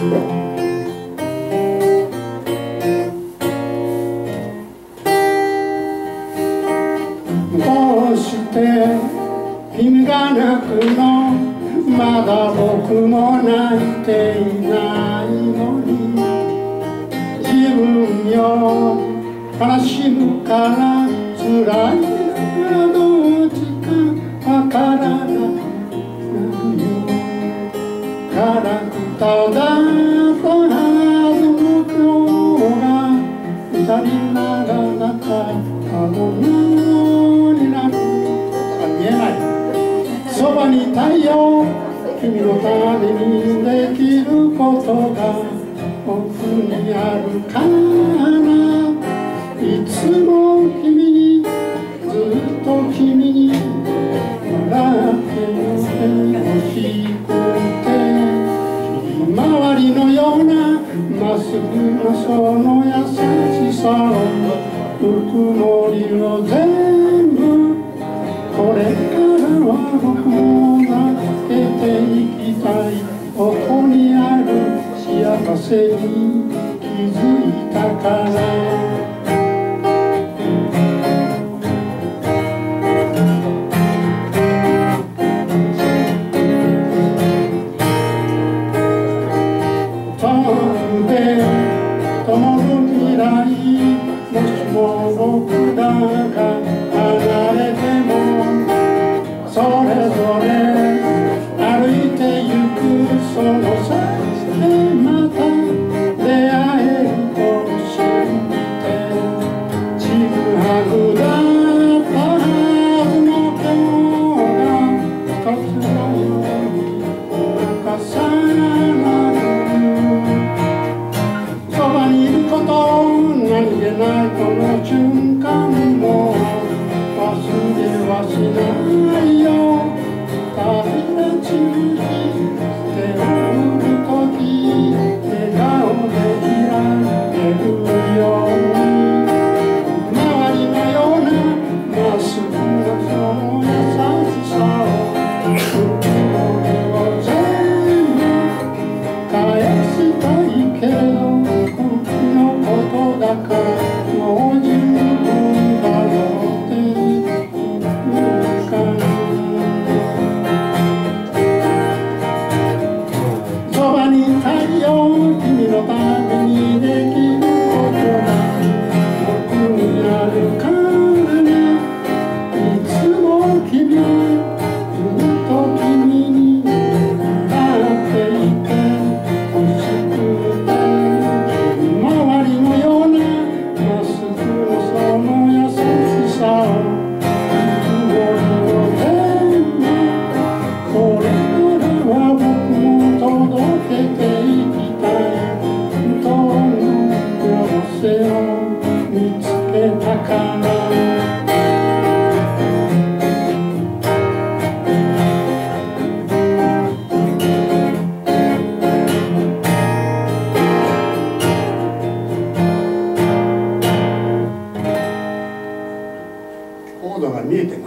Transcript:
どうして君が泣くの、まだ僕も泣いていないのに、自分よ悲しむから辛いな、どっちかわからなくなるよ。ガラクタだったはずの今日が二人長かったものになる。見えない。そばにいたいよ、君のためにできることが僕にあるかな。いつも君に、ずっと君に笑ってほしくて、ひまわりのようなまっすぐなその優しさを、ぬくもりを全部、これからは僕も助けていきたい。ここにある幸せに気づいたから。遠くで灯る未来、もしも僕らが離れても、それぞれ歩いてゆくその先でまた出会えると信じて、ちぐはぐだったはずの今日が一つのように重なる。そばにいること、何気ないこの瞬間も忘れはしないよ。旅立ちに手を振るとき、笑顔でいられるように、周りのようなまっすぐなその優しさを、ぬくもりを全部返したいけど、僕のことだからもう十分だよって言うかな。そばにいたいよ、君のためにできることが僕にあるからね。いつも君、ずっと君になっていてほしくて、周りのようなまっすぐのその優しさを、ぬくもりを全部、これからは僕も届けていきたい。本当の幸せを見つけたから。コードが見えてる。